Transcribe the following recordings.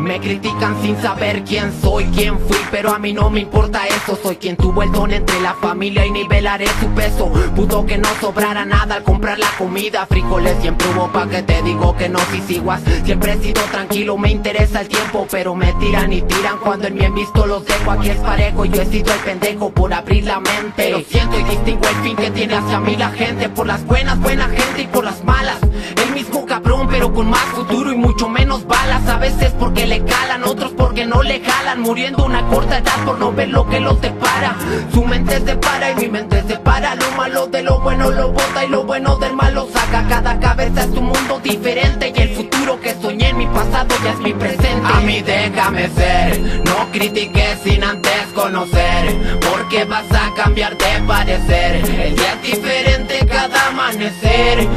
Me critican sin saber quién soy, quién fui, pero a mí no me importa eso. Soy quien tuvo el don entre la familia y nivelaré su peso. Pudo que no sobrara nada al comprar la comida. Frijoles siempre hubo, pa' que te digo que no, si siguas. Siempre he sido tranquilo, me interesa el tiempo, pero me tiran y tiran cuando en mi visto los dejo. Aquí es parejo, yo he sido el pendejo por abrir la mente, pero siento y distingo el fin que tiene hacia mí la gente. Por las buenas, buena gente, y por las malas el mismo cabrón, pero con más futuro y mucho menos balas. A veces porque le calan, otros porque no le jalan, muriendo a una corta edad por no ver lo que los depara. Su mente se para y mi mente se para. Lo malo de lo bueno lo bota y lo bueno del malo saca. Cada cabeza es un mundo diferente y el futuro que soñé en mi pasado ya es mi presente. A mí déjame ser, no critiques sin antes conocer, porque vas a cambiar de parecer. El día es diferente cada amanecer.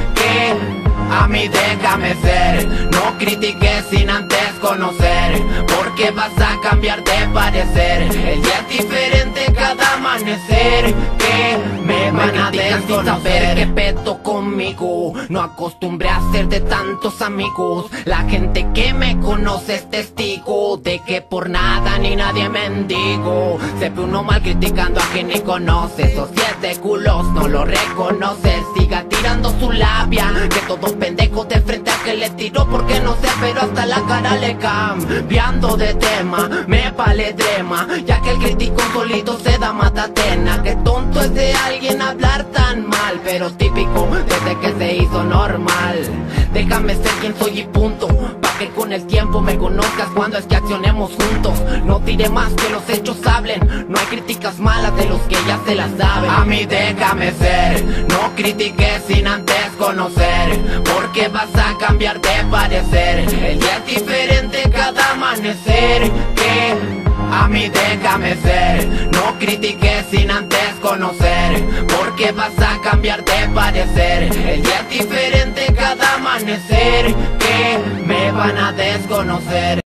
A mí déjame ser, no critiques sin antes conocer, porque vas a cambiar de parecer. El día es diferente cada amanecer. Me van a desconocer. ¿Qué pedo conmigo? No acostumbré a ser de tantos amigos. La gente que me conoce es testigo de que por nada ni nadie mendigo. Se ve uno mal criticando a quien ni conoce. Esos 10 de culos no lo reconoce. Siga tirando su labia, que todos pendejos de frente a que le tiró porque no sé, pero hasta la cara le cambiando de tema. Me vale drema, ya que el crítico solito se da matatena. Que tonto es de alguien hablar tan mal, pero típico desde que se hizo normal. Déjame ser quien soy y punto, pa' que con el tiempo me conozcas cuando es que accionemos juntos. No tire más que los hechos hablen, no hay críticas malas de los que ya se las saben. A mí déjame ser, no critiques sin antes conocer, porque vas a cambiar de parecer. El día es diferente cada amanecer. A mí déjame ser, no critiques sin antes conocer, porque vas a cambiar de parecer. El día es diferente cada amanecer. Me van a desconocer.